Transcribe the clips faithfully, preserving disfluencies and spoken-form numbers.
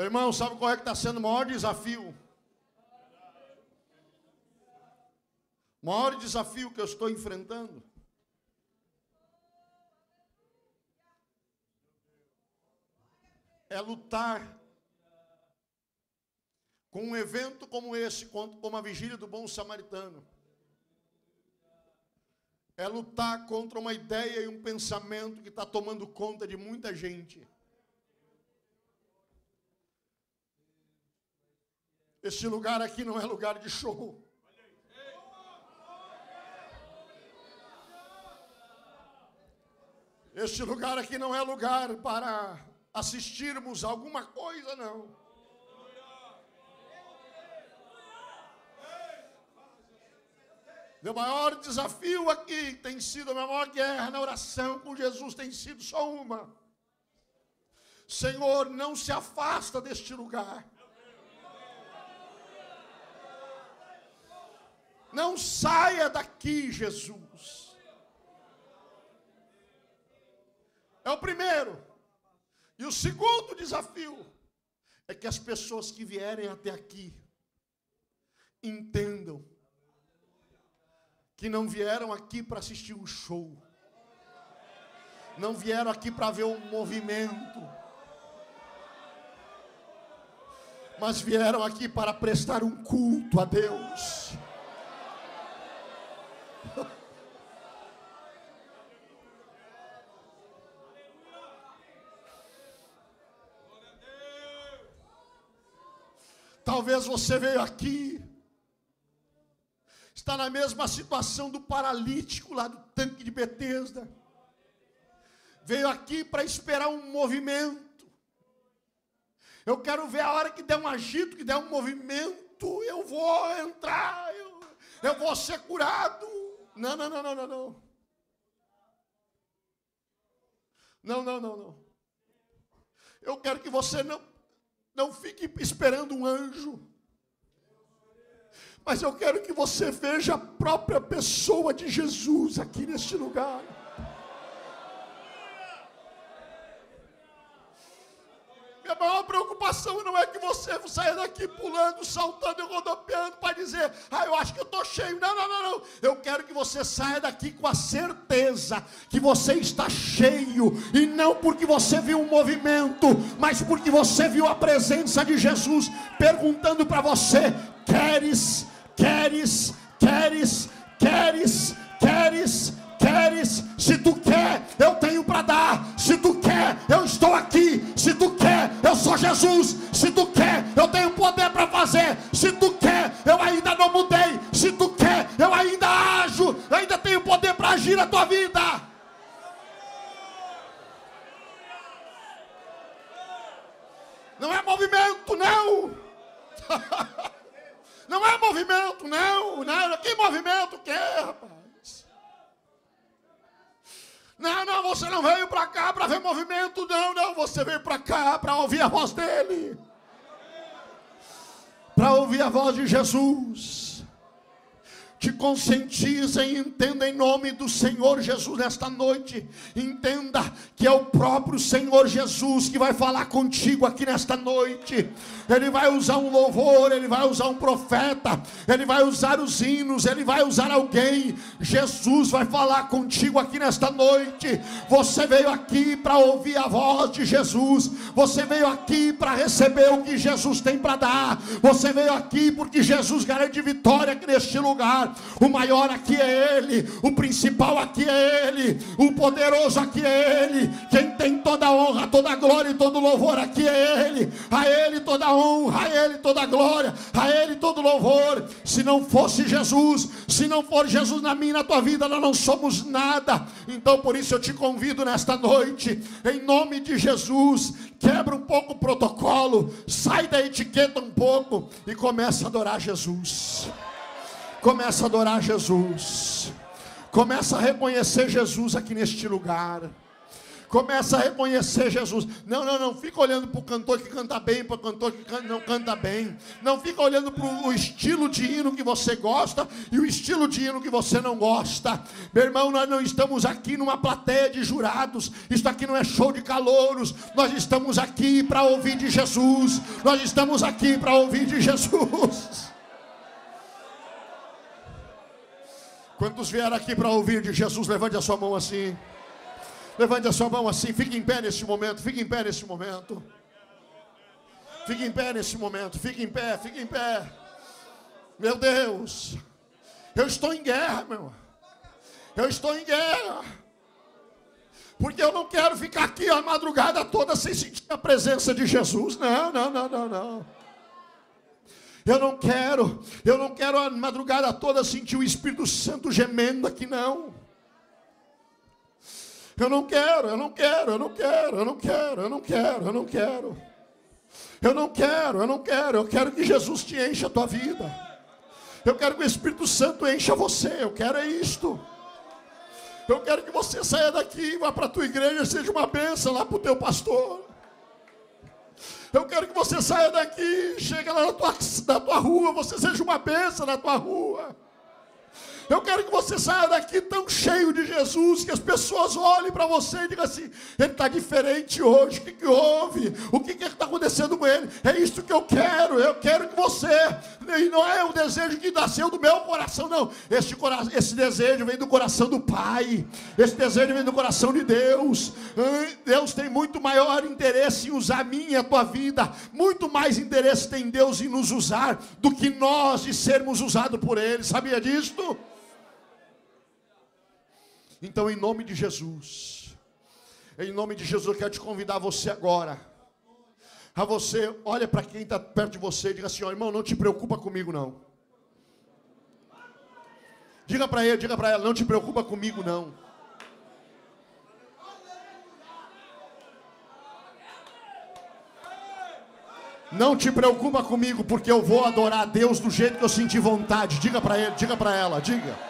Irmão, sabe qual é que está sendo o maior desafio? O maior desafio que eu estou enfrentando é lutar com um evento como esse, como a vigília do bom samaritano. É lutar contra uma ideia e um pensamento que está tomando conta de muita gente. Este lugar aqui não é lugar de show. Este lugar aqui não é lugar para assistirmos alguma coisa, não. Meu maior desafio aqui tem sido, a minha maior guerra na oração com Jesus tem sido só uma. Senhor, não se afasta deste lugar. Não saia daqui, Jesus. É o primeiro. E o segundo desafio é que as pessoas que vierem até aqui entendam que não vieram aqui para assistir um show. Não vieram aqui para ver um movimento. Mas vieram aqui para prestar um culto a Deus. Talvez você veio aqui, está na mesma situação do paralítico lá do tanque de Betesda. Veio aqui para esperar um movimento. Eu quero ver a hora que der um agito, que der um movimento, eu vou entrar, eu, eu vou ser curado. Não, não, não, não, não, não. Não, não, não, não. Eu quero que você não, não fique esperando um anjo. Mas eu quero que você veja a própria pessoa de Jesus aqui neste lugar. Minha maior preocupação não é que você saia daqui pulando, saltando e rodopiando para dizer, ah, eu acho que eu estou cheio. Não, não, não, não. Eu quero que você saia daqui com a certeza que você está cheio. E não porque você viu um movimento, mas porque você viu a presença de Jesus perguntando para você, queres, queres, queres, queres, queres, queres? Se tu quer, eu tenho para dar. Se tu quer, eu estou aqui. Se tu quer, eu sou Jesus. Se tu quer, eu tenho poder para fazer. Se tu quer, eu ainda não mudei. Se tu quer, eu ainda ajo. Eu ainda tenho poder para agir na tua vida. Não é movimento, não. Não é movimento, não. não. Que movimento que é, rapaz? Não, não, você não veio para cá para ver movimento, não, não. Você veio para cá para ouvir a voz dele. Para ouvir a voz de Jesus. Te conscientiza e entenda em nome do Senhor Jesus nesta noite. Entenda que é o próprio Senhor Jesus que vai falar contigo aqui nesta noite. Ele vai usar um louvor, ele vai usar um profeta, ele vai usar os hinos, ele vai usar alguém. Jesus vai falar contigo aqui nesta noite. Você veio aqui para ouvir a voz de Jesus. Você veio aqui para receber o que Jesus tem para dar. Você veio aqui porque Jesus garante vitória aqui neste lugar. O maior aqui é Ele, o principal aqui é Ele, o poderoso aqui é Ele, quem tem toda a honra, toda a glória e todo louvor aqui é Ele. A Ele toda a honra, a Ele toda a glória, a Ele todo louvor. Se não fosse Jesus, se não for Jesus na minha e na tua vida, nós não somos nada. Então por isso eu te convido nesta noite, em nome de Jesus, quebra um pouco o protocolo, sai da etiqueta um pouco e começa a adorar Jesus. Começa a adorar Jesus. Começa a reconhecer Jesus aqui neste lugar. Começa a reconhecer Jesus. Não, não, não fica olhando para o cantor que canta bem, para o cantor que canta, não canta bem. Não fica olhando para o estilo de hino que você gosta e o estilo de hino que você não gosta. Meu irmão, nós não estamos aqui numa plateia de jurados. Isso aqui não é show de calouros. Nós estamos aqui para ouvir de Jesus. Nós estamos aqui para ouvir de Jesus. Quantos vieram aqui para ouvir de Jesus? Levante a sua mão assim. Levante a sua mão assim. Fique em pé nesse momento. Fique em pé nesse momento. Fique em pé nesse momento. Fique em pé. Fique em pé. Meu Deus. Eu estou em guerra, meu. Eu estou em guerra. Porque eu não quero ficar aqui a madrugada toda sem sentir a presença de Jesus. Não, não, não, não, não. Eu não quero, eu não quero a madrugada toda sentir o Espírito Santo gemendo aqui, não. Eu não quero, eu não quero, eu não quero, eu não quero, eu não quero, eu não quero. Eu não quero, eu não quero, eu quero que Jesus te encha a tua vida. Eu quero que o Espírito Santo encha você, eu quero é isto. Eu quero que você saia daqui, vá para a tua igreja, seja uma bênção lá para o teu pastor. Eu quero que você saia daqui, chegue lá na tua, na tua rua, você seja uma bênção na tua rua. Eu quero que você saia daqui tão cheio de Jesus, que as pessoas olhem para você e digam assim, ele está diferente hoje, o que, que houve? O que está acontecendo com ele? É isso que eu quero, eu quero que você, e não é um desejo que nasceu do meu coração, não. Esse, cora, esse desejo vem do coração do Pai, esse desejo vem do coração de Deus. Deus tem muito maior interesse em usar a minha e a tua vida, muito mais interesse tem Deus em nos usar, do que nós de sermos usados por Ele, sabia disso? Então, em nome de Jesus, em nome de Jesus, eu quero te convidar você agora, a você, olha para quem está perto de você e diga assim, ó, irmão, não te preocupa comigo não. Diga para ele, diga para ela, não te preocupa comigo não. Não te preocupa comigo, porque eu vou adorar a Deus do jeito que eu senti vontade. Diga para ele, diga para ela, diga.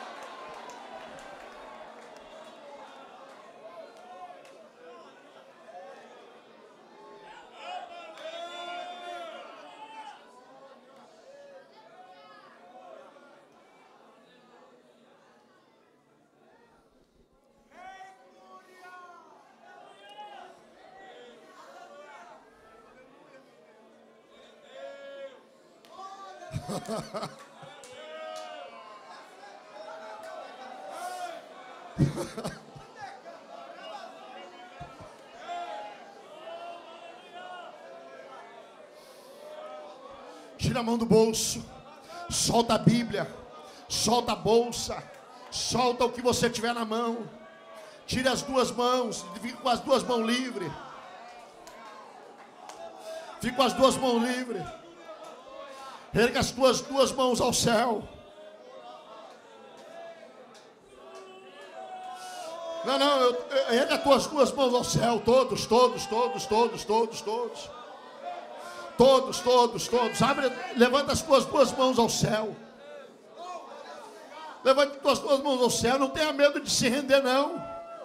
Tira a mão do bolso, solta a Bíblia, solta a bolsa, solta o que você tiver na mão, tire as duas mãos, fique com as duas mãos livres, fique com as duas mãos livres, erga as tuas duas mãos ao céu. Não, não, eu, eu, erga as tuas duas mãos ao céu, todos, todos, todos, todos, todos, todos. Todos, todos, todos. Abre, levanta as tuas duas mãos ao céu. Levante as tuas duas mãos ao céu. Não tenha medo de se render, não.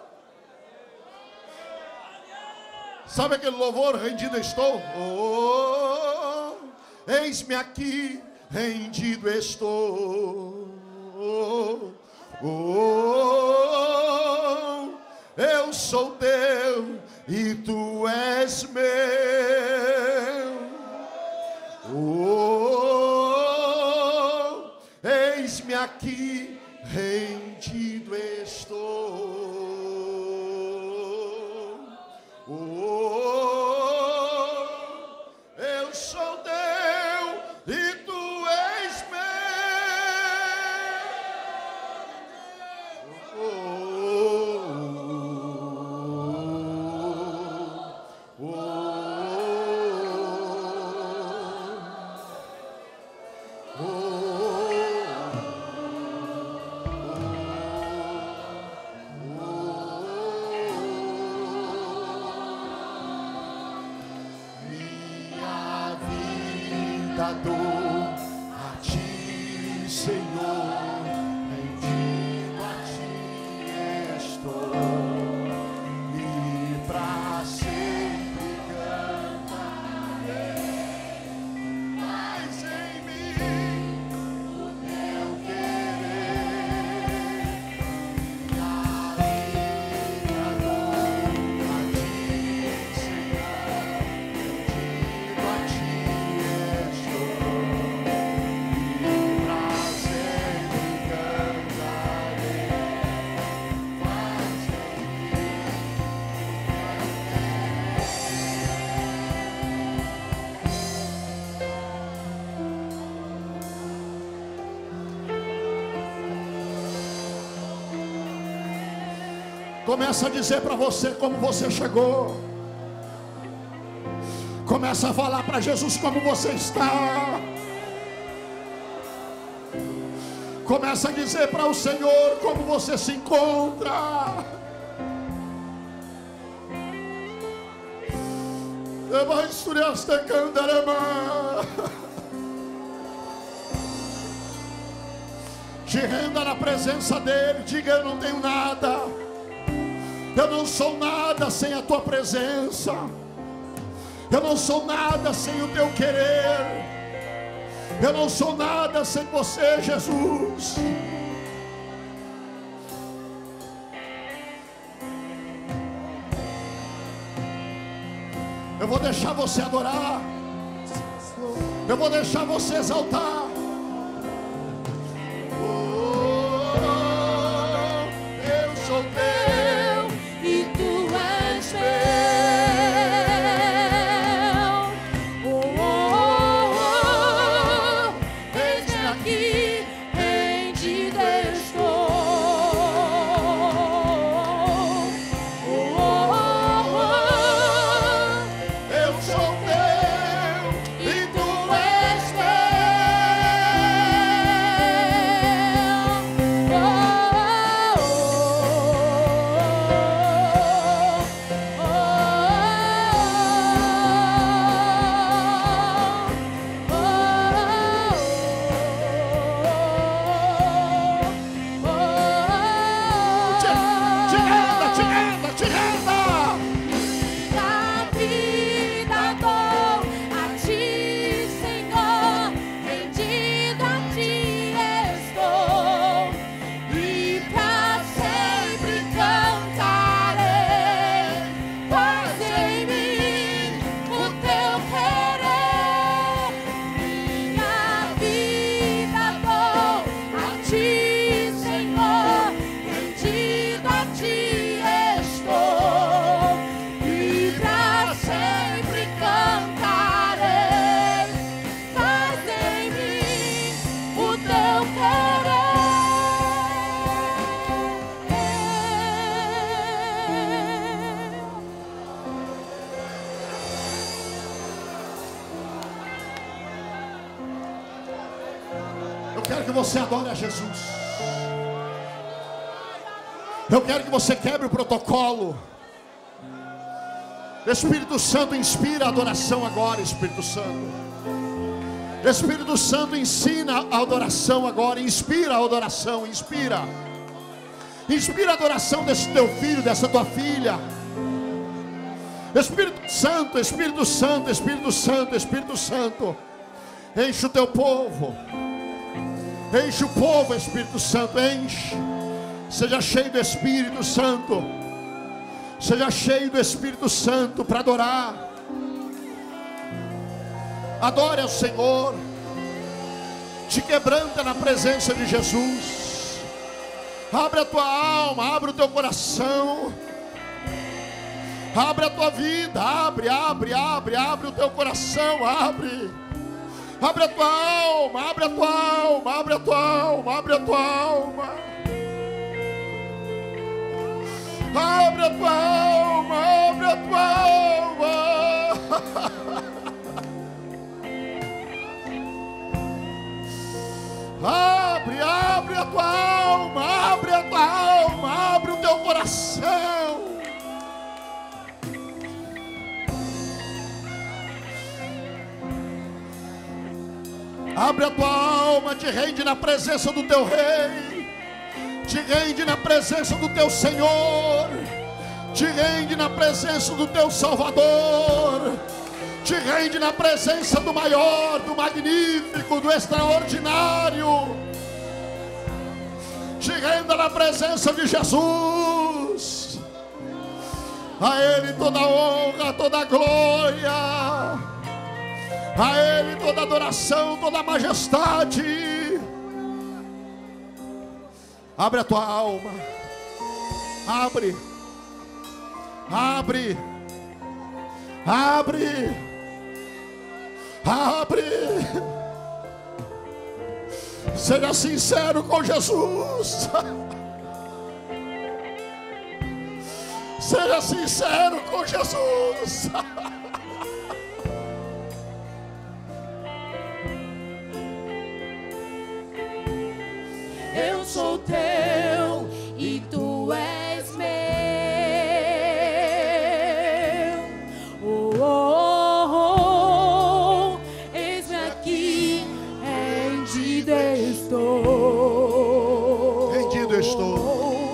Sabe aquele louvor, rendido estou? Oh, eis-me aqui, rendido estou. Oh, oh, eu sou teu e tu és meu. Oh, eis-me aqui, rendido estou. Oh, eu sou teu e tu és meu. Oh, oh. Dou a ti, Senhor, rendido a ti estou, e Começa a dizer para você como você chegou. Começa a falar para Jesus como você está. Começa a dizer para o Senhor como você se encontra. Te renda na presença dele. Diga: eu não tenho nada, eu não sou nada sem a tua presença, eu não sou nada sem o teu querer, eu não sou nada sem você, Jesus. Eu vou deixar você adorar, eu vou deixar você exaltar. Oh, eu sou teu e tu és meu. Oh, oh, oh, eis-me aqui, rendido estou. Oh, oh, oh, eu sou teu e tu és meu. Oh, te, te renda, te renda, te renda. a vida dou a ti, Senhor, rendido a ti estou, e pra sempre cantarei. Faz em mim o teu querer, minha vida dou a ti, Senhor, rendido a ti estou, e pra sempre cantarei. Faz em mim o teu Eu quero que você adore a Jesus. Eu quero que você quebre o protocolo. Espírito Santo, inspira a adoração agora, Espírito Santo. Espírito Santo, ensina a adoração agora. Inspira a adoração, inspira. Inspira a adoração desse teu filho, dessa tua filha. Espírito Santo, Espírito Santo, Espírito Santo, Espírito Santo. Enche o teu povo. Enche o povo, Espírito Santo, enche. Seja cheio do Espírito Santo. Seja cheio do Espírito Santo para adorar. Adore ao Senhor. Te quebranta na presença de Jesus. Abre a tua alma, abre o teu coração. Abre a tua vida, abre, abre, abre, abre o teu coração, abre. Abre a tua alma, abre a tua alma, abre a tua alma, abre a tua alma. Abre a tua alma, abre a tua alma. Abre, abre a tua alma, abre a tua alma, abre o teu coração. Abre a tua alma, te rende na presença do teu Rei. Te rende na presença do teu Senhor. Te rende na presença do teu Salvador. Te rende na presença do maior, do magnífico, do extraordinário. Te renda na presença de Jesus. A Ele toda a honra, toda a glória. A Ele toda a adoração, toda a majestade. Abre a tua alma. Abre. Abre. Abre. Abre. Seja sincero com Jesus. Seja sincero com Jesus. Eu sou teu e tu és meu. Oh, oh, oh, oh. Eis-me aqui, rendido estou. Rendido estou.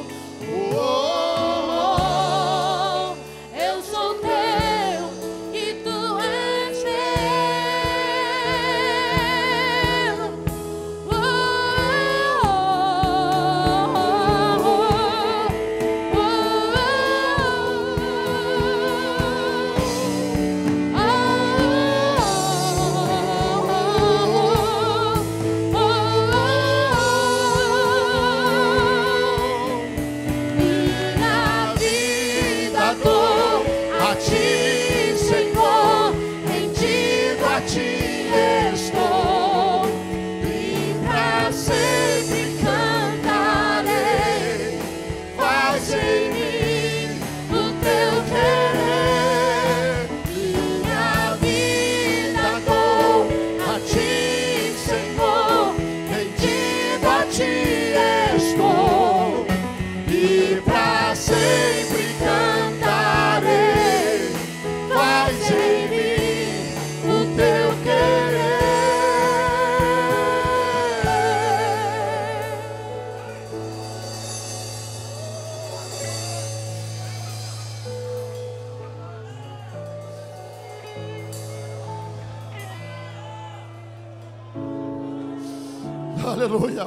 Aleluia.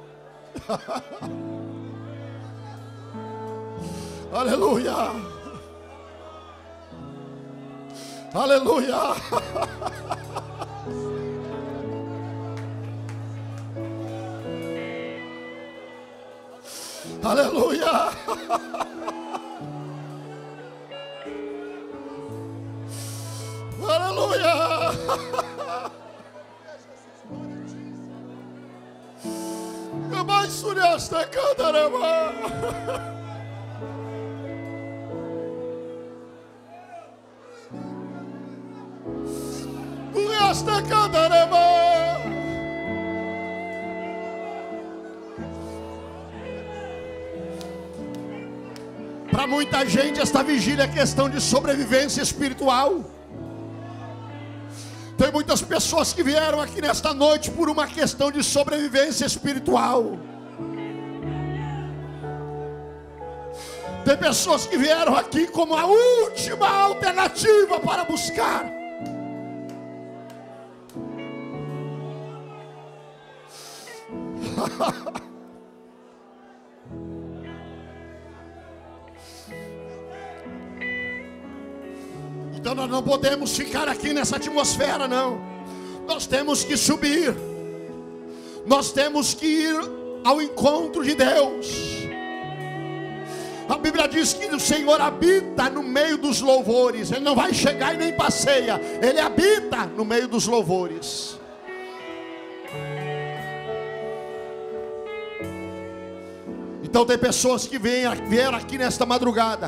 Aleluia. Aleluia. Aleluia. Aleluia. Mais suresta cantarama. Esta cantarama. Para muita gente esta vigília é questão de sobrevivência espiritual. Tem muitas pessoas que vieram aqui nesta noite por uma questão de sobrevivência espiritual. Tem pessoas que vieram aqui como a última alternativa para buscar. Então nós não podemos ficar aqui nessa atmosfera, não. Nós temos que subir. Nós temos que ir ao encontro de Deus. A Bíblia diz que o Senhor habita no meio dos louvores. Ele não vai chegar e nem passeia. Ele habita no meio dos louvores. Então tem pessoas que vieram aqui nesta madrugada,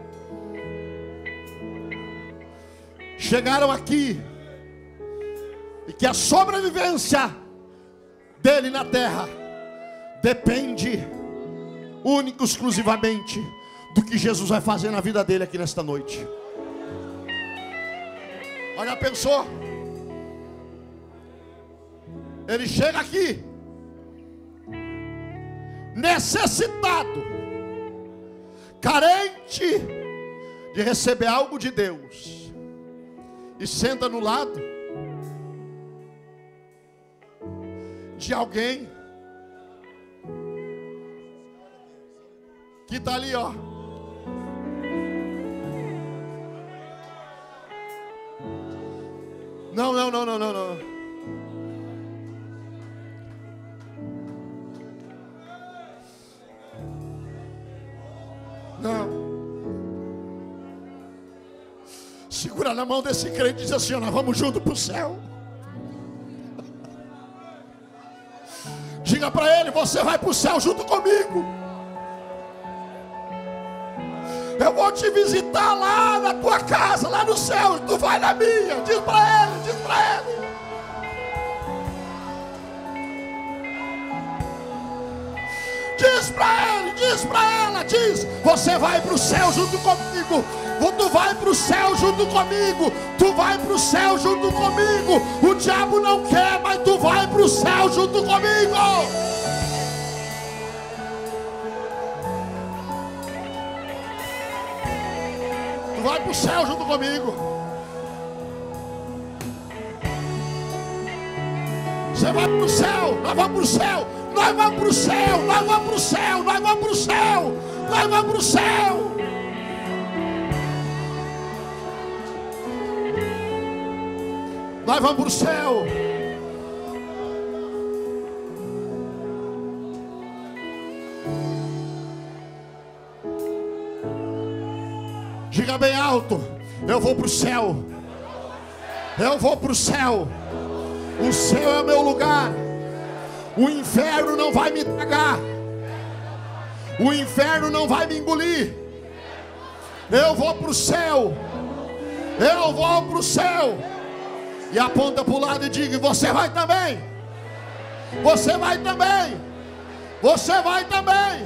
chegaram aqui, e que a sobrevivência dele na terra depende único, exclusivamente do que Jesus vai fazer na vida dele aqui nesta noite. Olha, pensou? Ele chega aqui necessitado, carente de receber algo de Deus, e senta no lado de alguém que está ali, ó. Não, não, não, não, não, não. Não. Segura na mão desse crente e diz assim: ó, nós vamos junto para o céu. Diga para ele: você vai para o céu junto comigo. Eu vou te visitar lá na tua casa, lá no céu. Tu vai na minha. Diz para ele, diz para ele. Diz para ele, diz para ela, diz: você vai para o céu junto comigo. Tu vai para o céu junto comigo. Tu vai para o céu junto comigo. O diabo não quer, mas tu vai para o céu junto comigo. Tu vai para o céu junto comigo. Você vai para o céu. Nós vamos para o céu. Nós vamos para o céu. Nós vamos para o céu. Nós vamos para o céu. Nós vamos para o céu. Nós vamos para o céu. Diga bem alto: eu vou para o céu. Eu vou para o céu. O céu é o meu lugar. O inferno não vai me tragar. O inferno não vai me engolir. Eu vou para o céu. Eu vou para o céu. E aponta para o lado e diga: você vai também. Você vai também. Você vai também.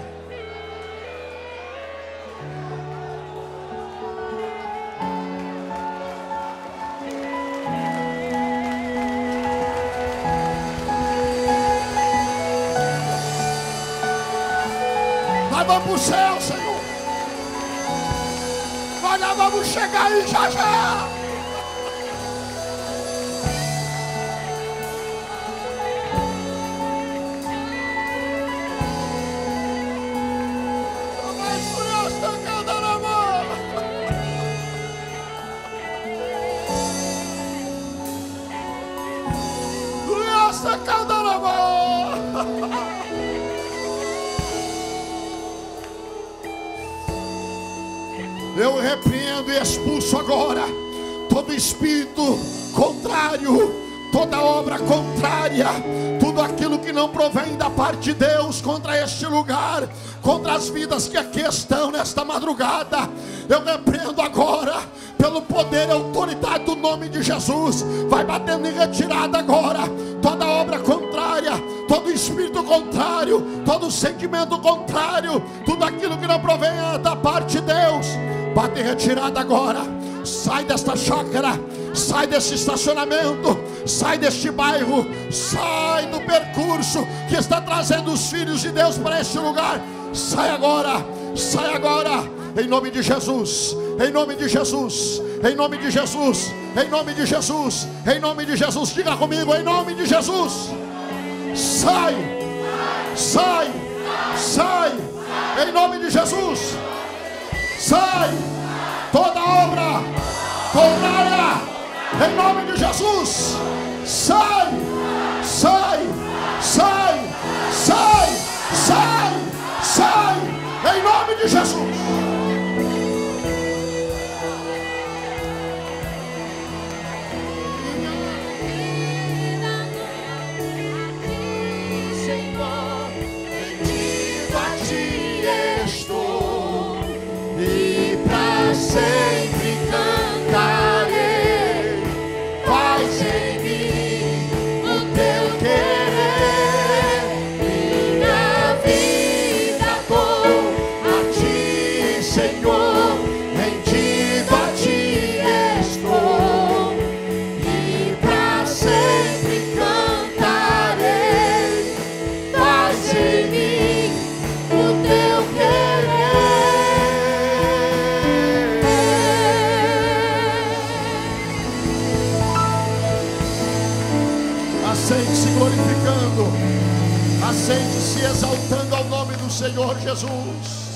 Nós vamos para o céu, Senhor. Nós já vamos chegar aí já já. Eu repreendo e expulso agora todo espírito contrário, toda obra contrária, tudo aquilo que não provém da parte de Deus contra este lugar, contra as vidas que aqui estão nesta madrugada. Eu repreendo agora, pelo poder e autoridade do nome de Jesus. Vai batendo em retirada agora toda obra contrária, todo espírito contrário, todo sentimento contrário, tudo aquilo que não provém da parte de Deus. Bate em retirada agora. Sai desta chácara, sai desse estacionamento, sai deste bairro, sai do percurso que está trazendo os filhos de Deus para este lugar. Sai agora, sai agora, em nome de Jesus, em nome de Jesus, em nome de Jesus, em nome de Jesus, em nome de Jesus. Diga comigo: em nome de Jesus. Sai, sai, sai, em nome de Jesus. Sai toda obra contrária, em nome de Jesus. Sai, sai, sai, sai, sai, sai, em nome de Jesus. Sempre cantarei, faz em mim o teu querer, minha vida dou a ti, Senhor, rendido a ti estou, e pra sempre cantarei, faz em mim o teu querer. Aceite-se glorificando, aceite-se exaltando ao nome do Senhor Jesus.